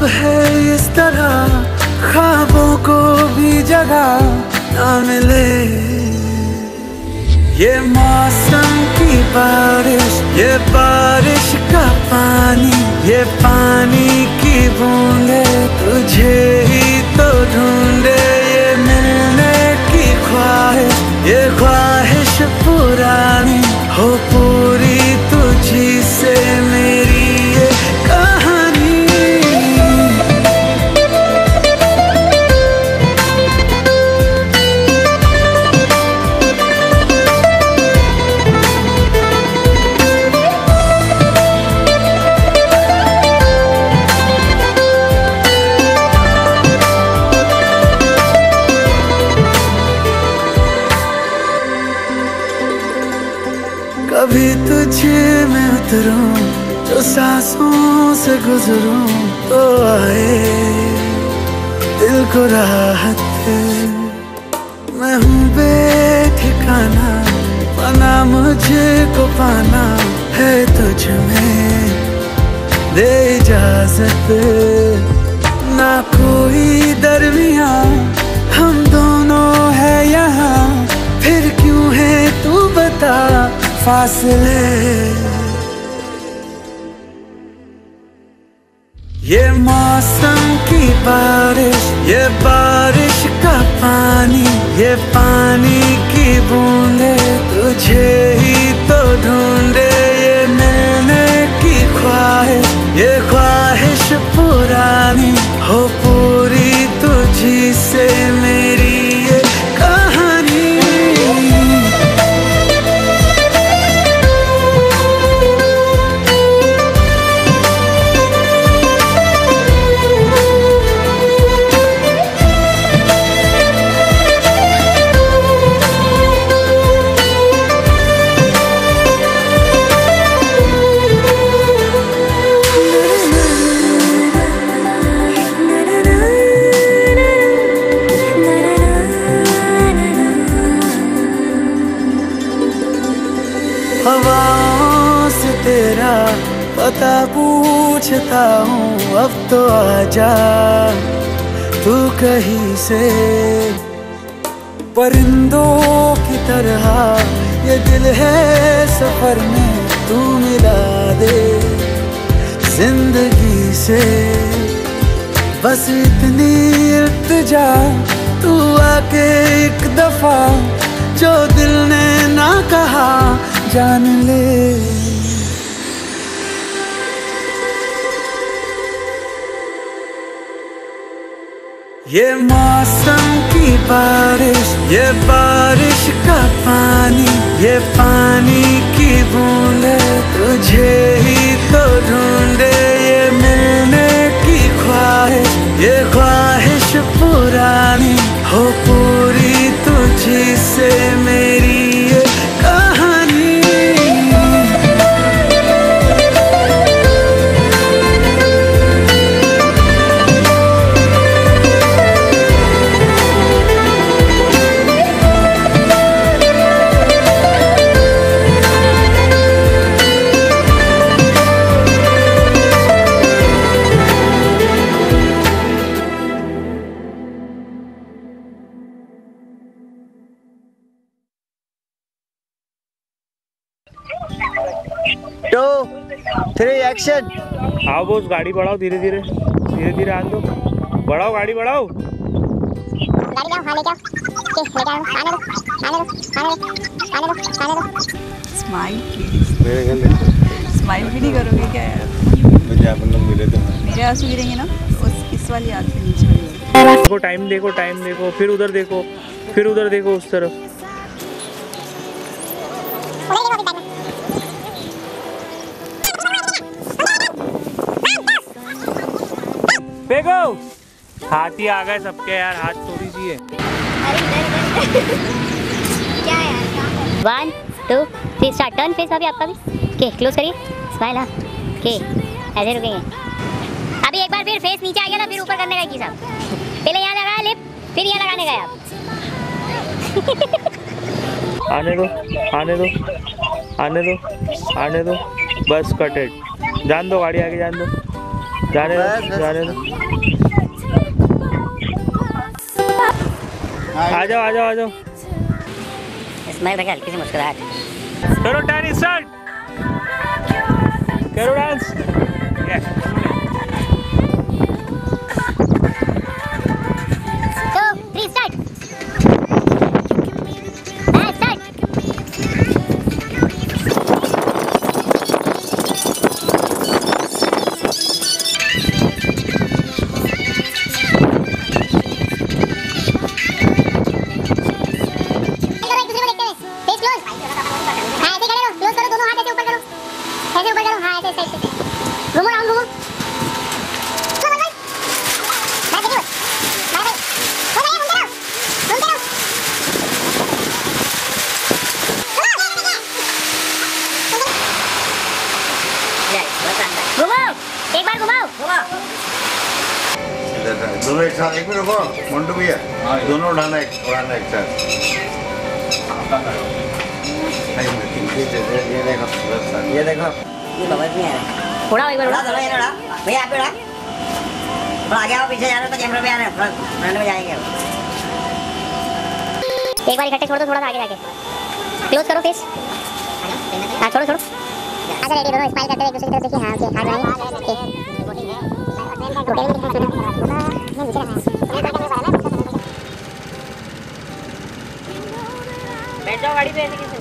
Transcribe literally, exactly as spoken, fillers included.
है इस तरह ख्वाबों को भी जगह ना मिले। ये मौसम की बारिश, ये बारिश का पानी, ये पानी की बूंदे तुझे ही तो ढूंढे। ये मिलने की ख्वाहिश, ये ख्वाहिश पुरानी हो पूरी तुझी से मेरी ये कहानी। कभी तुझे मैं उतरूं जो सांसों से गुजरूं तो आए दिल को राहत। मैं हूँ बेठिकाना, पाना मुझे को पाना है तुझ में दे इजाजत। ना कोई दरमिया हम दोनों है यहाँ, फिर क्यों है तू बता फासले। ये मौसम की बारिश, ये बारिश का पानी, ये पानी की बूंदे तुझे ही तो ढूंढे। ये मिलने की ख्वाहिश, ये ख्वाहिश पुरानी हो पूरी तुझी से मेरी ये कहानी। हवाओं से तेरा पता पूछता हूँ अब तो आजा तू कहीं से। परिंदों की तरह ये दिल है सफर में तू मिला दे जिंदगी से। बस इतनी इल्तिजा तू आके एक दफा जो दिल ने ना कहा जान ले। ये मौसम की बारिश, ये बारिश का पानी, ये पानी की बूंदे तुझे ही तो ढूंढे। ये मिलने की ख्वाहिश, ये ख्वाहिश पुरानी हो पूरी तुझी से मेरी ये कहानी। Two three action. आओ बॉस, गाड़ी बढ़ाओ, धीरे धीरे धीरे धीरे आन दो। बढ़ाओ गाड़ी बढ़ाओ। गाड़ी जाओ, हाँ ले जाओ, के ले जाओ, आने दो, आने दो, आने दो, आने दो, आने दो। Smile please. मेरे घर ले। स्माइल भी नहीं करोगे क्या यार? मुझे अपन लोग मिले थे। मेरे आंसू गिरेंगे ना उस इस वाली आंख से नीचे वाली। देखो टाइम देखो, टाइम देखो, फिर उधर देखो, फिर उधर देखो उस तरफ। देखो हाथी आ गए सबके यार, हाथ थोड़ी सी है। क्या यार? One two three start. Turn face अभी आपका भी। के क्लोज करिए, स्माइल। हाँ के ऐसे रुकेंगे। अभी एक बार फिर फेस नीचे आ गया ना, फिर ऊपर करने का की साहब। पहले यहाँ लगाया लिप, फिर यहाँ लगाने का आप। आने दो, आने दो, आने दो, आने दो, बस कटेड। जान दो, गाड़ी आगे जान दो, जाने दो, जाने दो। आ जाओ आ जाओ आ जाओ। स्माइल रखे, हल्की सी मुस्कुराहट। करो डांस स्टार्ट, करो dance. Two three start. Dance start. घूमो राउंड घूमो। चलो भाई मैं देखियो भाई भाई हो गया घूमते रहो घूमते रहो। घूमो एक बार घुमाओ घुमाओ। दोनों एक साथ, एक मिनट रुको, मंटू भैया दोनों उड़ाना एक उड़ाना एक साथ। ये देखो ये देखो ये बबल नहीं आ रहा। उड़ाओ एक बार उड़ा उड़ाओ। दो, ये उड़ा भैया, आप उड़ा थोड़ा आगे आओ, पीछे जा रहे हो तो कैमरे पे आ रहे हैं, थोड़ा फ्रंट में जाएंगे। एक बार इकट्ठे छोड़ दो, थोड़ा सा आगे जाके क्लोज करो फेस। हाँ छोड़ो छोड़ो। अच्छा रेडी, दोनों स्माइल करते हुए एक दूसरे की तरफ देखिए। हाँ ओके, हाथ बढ़ाएंगे। बैठ जाओ गाड़ी पे ऐसे कैसे?